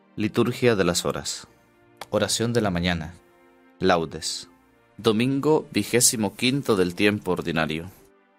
Liturgia de las Horas. Oración de la mañana. Laudes. Domingo 25 del tiempo ordinario.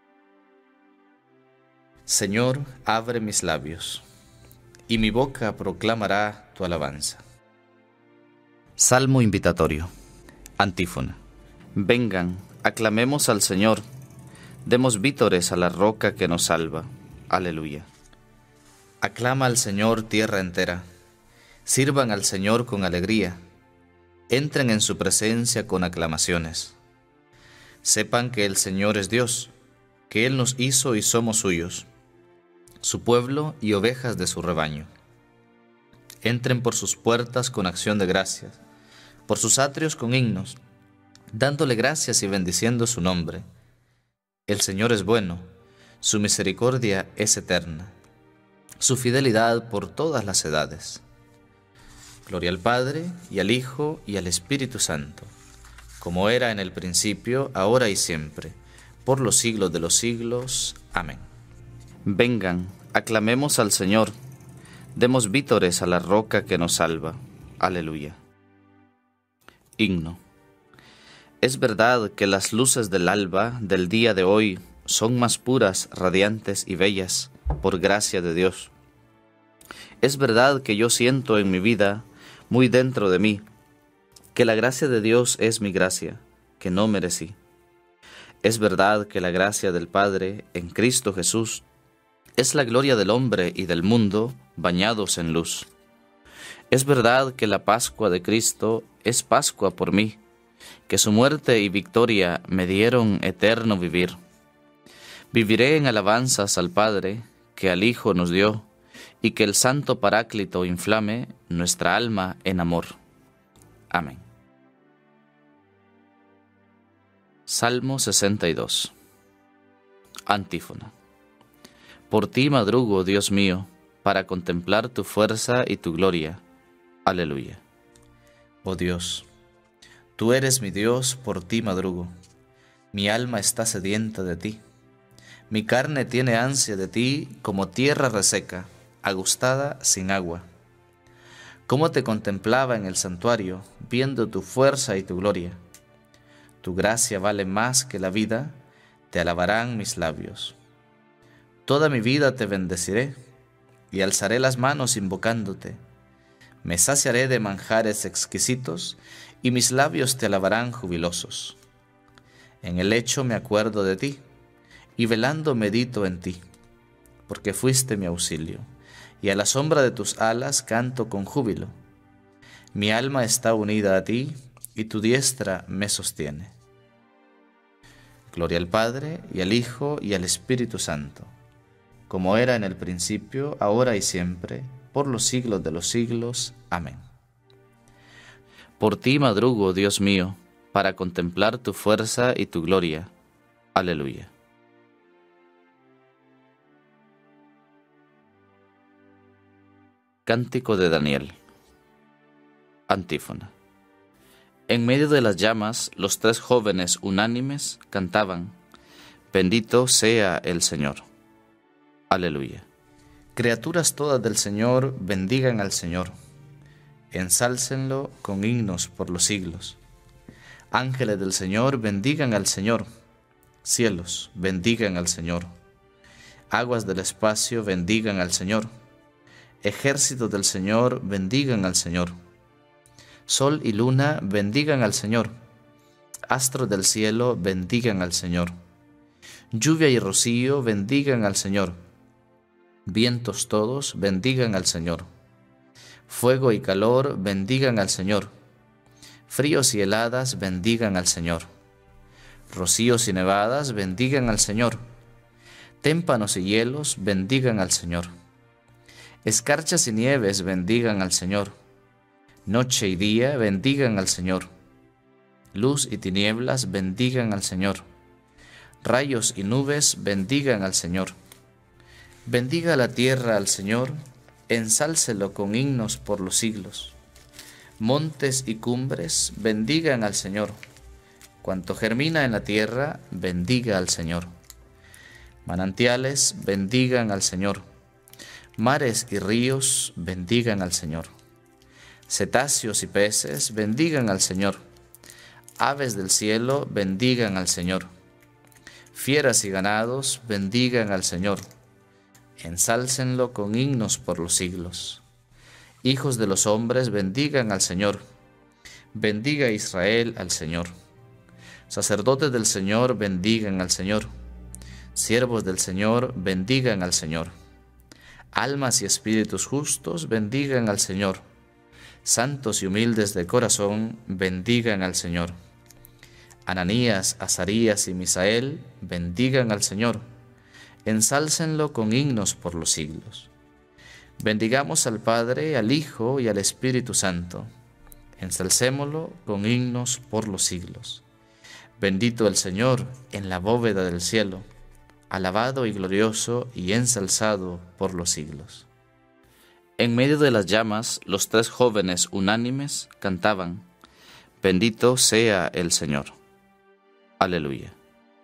Señor, abre mis labios, y mi boca proclamará tu alabanza. Salmo invitatorio. Antífona. Vengan, aclamemos al Señor, demos vítores a la roca que nos salva. Aleluya. Aclama al Señor tierra entera, sirvan al Señor con alegría, entren en su presencia con aclamaciones. Sepan que el Señor es Dios, que Él nos hizo y somos suyos, su pueblo y ovejas de su rebaño. Entren por sus puertas con acción de gracias, por sus atrios con himnos, dándole gracias y bendiciendo su nombre. El Señor es bueno, su misericordia es eterna, su fidelidad por todas las edades. Gloria al Padre, y al Hijo, y al Espíritu Santo, como era en el principio, ahora y siempre, por los siglos de los siglos. Amén. Vengan, aclamemos al Señor, demos vítores a la roca que nos salva. Aleluya. Himno. Es verdad que las luces del alba del día de hoy son más puras, radiantes y bellas, por gracia de Dios. Es verdad que yo siento en mi vida, muy dentro de mí, que la gracia de Dios es mi gracia, que no merecí. Es verdad que la gracia del Padre en Cristo Jesús es la gloria del hombre y del mundo bañados en luz. Es verdad que la Pascua de Cristo es Pascua por mí, que su muerte y victoria me dieron eterno vivir. Viviré en alabanzas al Padre, que al Hijo nos dio, y que el Santo Paráclito inflame nuestra alma en amor. Amén. Salmo 62. Antífona. Por ti madrugo, Dios mío, para contemplar tu fuerza y tu gloria. Aleluya. Oh Dios, tú eres mi Dios, por ti madrugo. Mi alma está sedienta de ti. Mi carne tiene ansia de ti como tierra reseca, agustada sin agua. Cómo te contemplaba en el santuario, viendo tu fuerza y tu gloria. Tu gracia vale más que la vida, te alabarán mis labios. Toda mi vida te bendeciré, y alzaré las manos invocándote. Me saciaré de manjares exquisitos, y mis labios te alabarán jubilosos. En el lecho me acuerdo de ti, y velando medito en ti, porque fuiste mi auxilio, y a la sombra de tus alas canto con júbilo. Mi alma está unida a ti, y tu diestra me sostiene. Gloria al Padre, y al Hijo, y al Espíritu Santo, como era en el principio, ahora y siempre, por los siglos de los siglos. Amén. Por ti madrugo, Dios mío, para contemplar tu fuerza y tu gloria. Aleluya. Cántico de Daniel. Antífona. En medio de las llamas, los tres jóvenes unánimes cantaban: Bendito sea el Señor. Aleluya. Criaturas todas del Señor, bendigan al Señor. Ensálcenlo con himnos por los siglos. Ángeles del Señor, bendigan al Señor. Cielos, bendigan al Señor. Aguas del espacio, bendigan al Señor. Ejércitos del Señor, bendigan al Señor. Sol y luna, bendigan al Señor. Astros del cielo, bendigan al Señor. Lluvia y rocío, bendigan al Señor. Vientos todos, bendigan al Señor. Fuego y calor, bendigan al Señor. Fríos y heladas, bendigan al Señor. Rocíos y nevadas, bendigan al Señor. Témpanos y hielos, bendigan al Señor. Escarchas y nieves, bendigan al Señor. Noche y día, bendigan al Señor. Luz y tinieblas, bendigan al Señor. Rayos y nubes, bendigan al Señor. Bendiga la tierra al Señor, ensálcelo con himnos por los siglos. Montes y cumbres, bendigan al Señor. Cuanto germina en la tierra, bendiga al Señor. Manantiales, bendigan al Señor. Mares y ríos, bendigan al Señor. Cetáceos y peces, bendigan al Señor. Aves del cielo, bendigan al Señor. Fieras y ganados, bendigan al Señor. Ensálcenlo con himnos por los siglos. Hijos de los hombres, bendigan al Señor. Bendiga Israel al Señor. Sacerdotes del Señor, bendigan al Señor. Siervos del Señor, bendigan al Señor. Almas y espíritus justos, bendigan al Señor. Santos y humildes de corazón, bendigan al Señor. Ananías, Azarías y Misael, bendigan al Señor. Ensálcenlo con himnos por los siglos. Bendigamos al Padre, al Hijo y al Espíritu Santo. Ensalcémoslo con himnos por los siglos. Bendito el Señor en la bóveda del cielo, alabado y glorioso y ensalzado por los siglos. En medio de las llamas, los tres jóvenes unánimes cantaban: Bendito sea el Señor. Aleluya.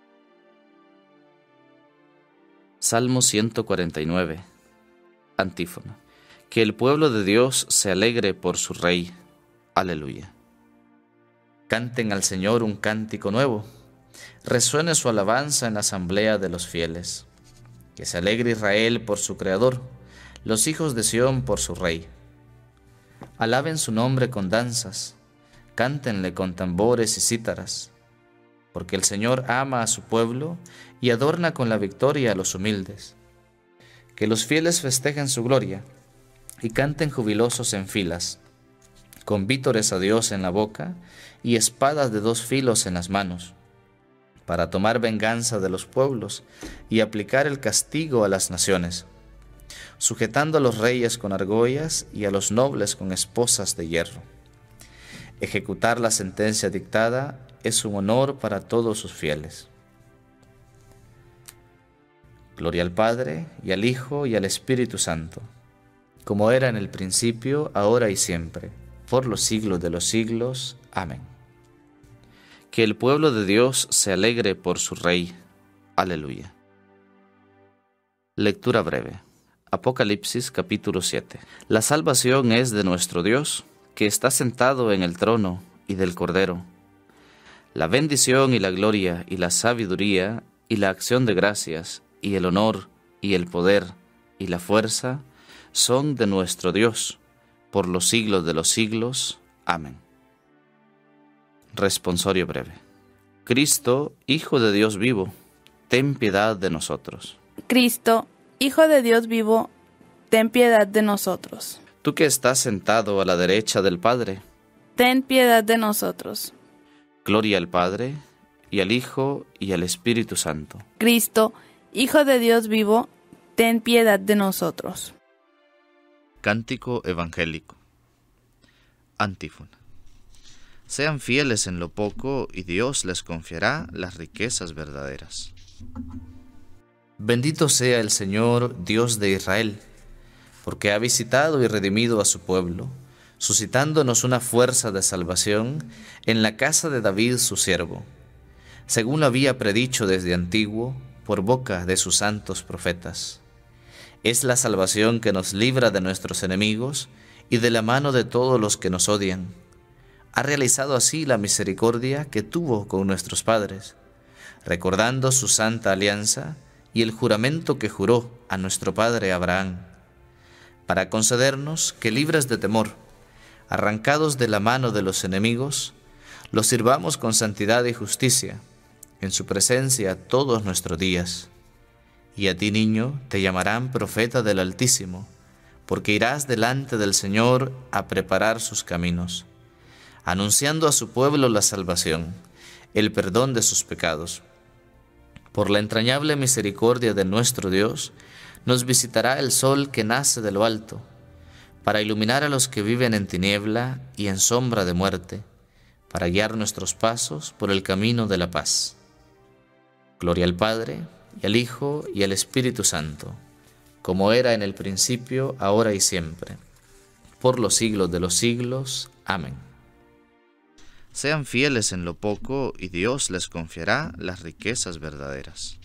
Salmo 149. Antífona. Que el pueblo de Dios se alegre por su Rey. Aleluya. Canten al Señor un cántico nuevo. Resuene su alabanza en la asamblea de los fieles. Que se alegre Israel por su Creador, los hijos de Sión por su Rey. Alaben su nombre con danzas, cántenle con tambores y cítaras, porque el Señor ama a su pueblo y adorna con la victoria a los humildes. Que los fieles festejen su gloria y canten jubilosos en filas, con vítores a Dios en la boca y espadas de dos filos en las manos, para tomar venganza de los pueblos y aplicar el castigo a las naciones, sujetando a los reyes con argollas y a los nobles con esposas de hierro. Ejecutar la sentencia dictada es un honor para todos sus fieles. Gloria al Padre, y al Hijo, y al Espíritu Santo, como era en el principio, ahora y siempre, por los siglos de los siglos. Amén. Que el pueblo de Dios se alegre por su Rey. Aleluya. Lectura breve. Apocalipsis capítulo 7. La salvación es de nuestro Dios, que está sentado en el trono y del Cordero. La bendición y la gloria y la sabiduría y la acción de gracias y el honor y el poder y la fuerza son de nuestro Dios, por los siglos de los siglos. Amén. Responsorio breve. Cristo, Hijo de Dios vivo, ten piedad de nosotros. Cristo, Hijo de Dios vivo, ten piedad de nosotros. Tú que estás sentado a la derecha del Padre, ten piedad de nosotros. Gloria al Padre, y al Hijo, y al Espíritu Santo. Cristo, Hijo de Dios vivo, ten piedad de nosotros. Cántico evangélico. Antífona. Sean fieles en lo poco, y Dios les confiará las riquezas verdaderas. Bendito sea el Señor, Dios de Israel, porque ha visitado y redimido a su pueblo, suscitándonos una fuerza de salvación en la casa de David su siervo, según lo había predicho desde antiguo, por boca de sus santos profetas. Es la salvación que nos libra de nuestros enemigos y de la mano de todos los que nos odian. Ha realizado así la misericordia que tuvo con nuestros padres, recordando su santa alianza y el juramento que juró a nuestro padre Abraham, para concedernos que, libres de temor, arrancados de la mano de los enemigos, los sirvamos con santidad y justicia, en su presencia todos nuestros días. Y a ti, niño, te llamarán profeta del Altísimo, porque irás delante del Señor a preparar sus caminos, anunciando a su pueblo la salvación, el perdón de sus pecados. Por la entrañable misericordia de nuestro Dios, nos visitará el sol que nace de lo alto, para iluminar a los que viven en tiniebla y en sombra de muerte, para guiar nuestros pasos por el camino de la paz. Gloria al Padre, y al Hijo, y al Espíritu Santo, como era en el principio, ahora y siempre, por los siglos de los siglos. Amén. Sean fieles en lo poco, y Dios les confiará las riquezas verdaderas.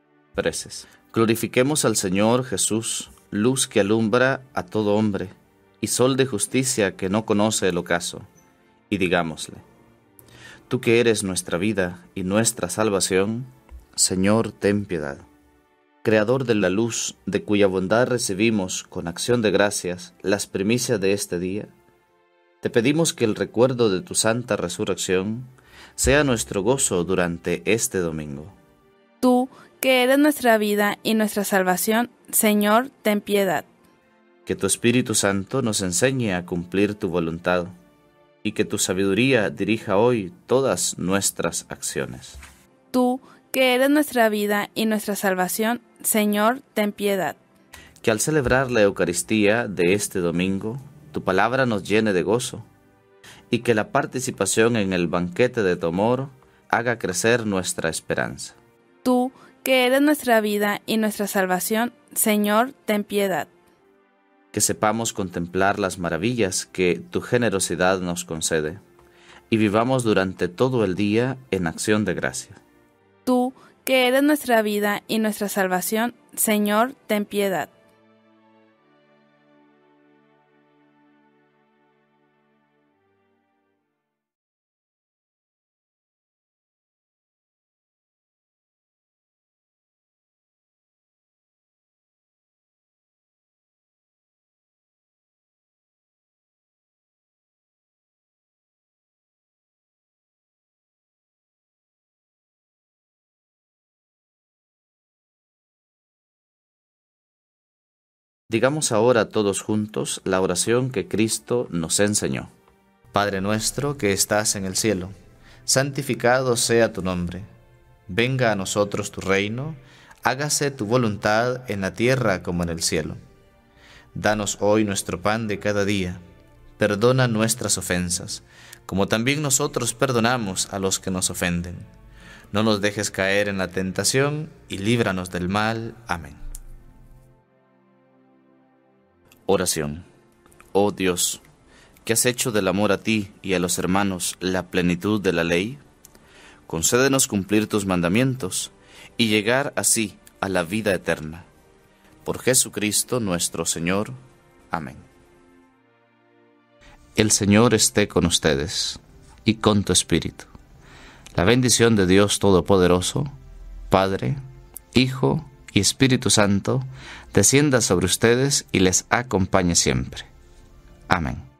Preces. Glorifiquemos al Señor Jesús, luz que alumbra a todo hombre, y sol de justicia que no conoce el ocaso, y digámosle: tú que eres nuestra vida y nuestra salvación, Señor, ten piedad. Creador de la luz, de cuya bondad recibimos con acción de gracias las primicias de este día, te pedimos que el recuerdo de tu santa resurrección sea nuestro gozo durante este domingo. Tú, que eres nuestra vida y nuestra salvación, Señor, ten piedad. Que tu Espíritu Santo nos enseñe a cumplir tu voluntad, y que tu sabiduría dirija hoy todas nuestras acciones. Tú, que eres nuestra vida y nuestra salvación, Señor, ten piedad. Que al celebrar la Eucaristía de este domingo, tu palabra nos llene de gozo, y que la participación en el banquete de tu amor haga crecer nuestra esperanza. Tú, que eres nuestra vida y nuestra salvación, Señor, ten piedad. Que sepamos contemplar las maravillas que tu generosidad nos concede, y vivamos durante todo el día en acción de gracia. Tú, que eres nuestra vida y nuestra salvación, Señor, ten piedad. Digamos ahora todos juntos la oración que Cristo nos enseñó. Padre nuestro que estás en el cielo, santificado sea tu nombre. Venga a nosotros tu reino, hágase tu voluntad en la tierra como en el cielo. Danos hoy nuestro pan de cada día. Perdona nuestras ofensas, como también nosotros perdonamos a los que nos ofenden. No nos dejes caer en la tentación y líbranos del mal. Amén. Oración. Oh Dios, que has hecho del amor a ti y a los hermanos la plenitud de la ley, concédenos cumplir tus mandamientos y llegar así a la vida eterna. Por Jesucristo nuestro Señor. Amén. El Señor esté con ustedes y con tu espíritu. La bendición de Dios Todopoderoso, Padre, Hijo y Espíritu Santo, descienda sobre ustedes y les acompañe siempre. Amén.